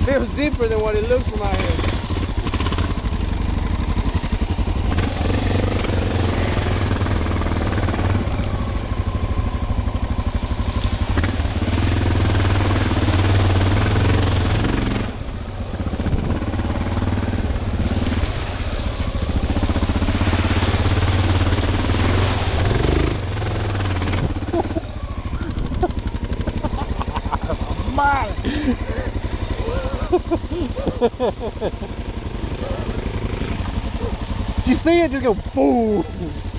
feels deeper than what it looks from out here. Did you see it just go boom?